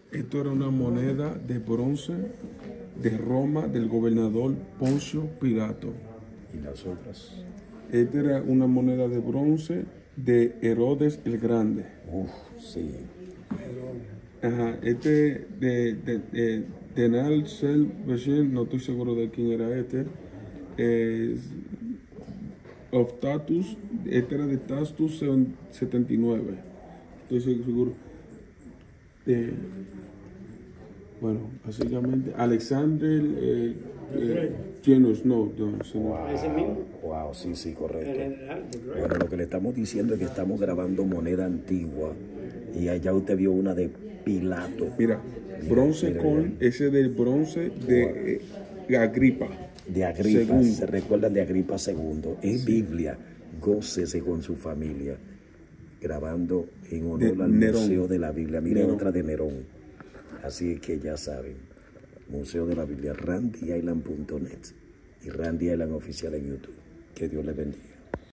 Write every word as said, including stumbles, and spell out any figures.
Esto era una moneda de bronce de Roma del gobernador Poncio Pilato. ¿Y las otras? Esta era una moneda de bronce de Herodes el Grande. Uf, sí. Ajá, este de, de, de Tenal Sel Beshin, no estoy seguro de quién era este. Eh, of Tatus, este era de Tatus setenta y nueve. Estoy seguro. Eh, bueno, básicamente Alexander eh, eh, Genus, no, no, no. Wow, Ese mismo. wow, sí, sí, El correcto. general, the great. Bueno, lo que le estamos diciendo es que estamos grabando moneda antigua y allá usted vio una de Pilato. Mira, bronce mira, coin, mira. ese del bronce de eh, Agripa. De Agripa, Segundo. se recuerdan de Agripa segundo. Es Biblia, gócese con su familia, grabando en honor De al Nerón. Museo de la Biblia. Mire Nerón. otra de Nerón. Así es que ya saben, Museo de la Biblia, randy island punto net y Randy Island Oficial en YouTube. Que Dios les bendiga.